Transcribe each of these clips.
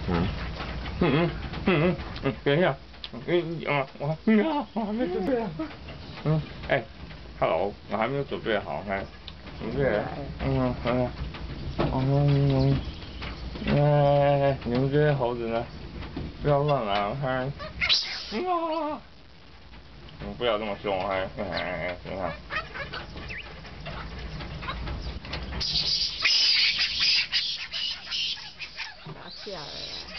等一下，我还没准备好。Hello， 我还没有准备好，准备，你们这些猴子呢？不要乱来，我看，不要这么凶，你看。 拿下来了。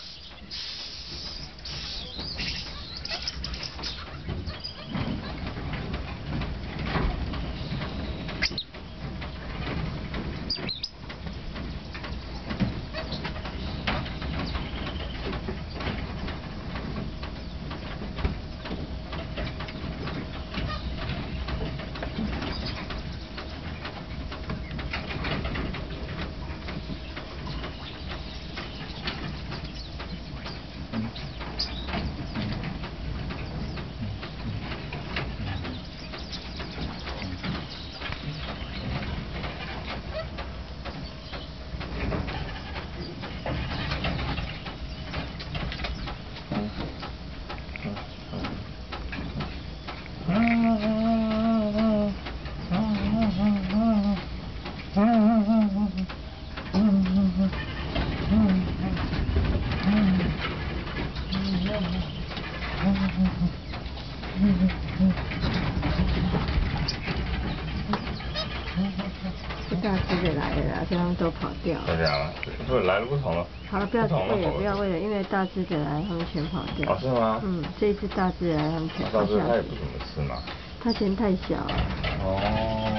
大只的来了啦，这样都跑掉了。 这样啊，不是来了不同了。 好了，不要为了，因为大只的来，他们全跑掉。 哦，是吗？ 这一只大只的来，他们全跑下去。 大只它也不怎么吃嘛。 它嫌太小了。 哦。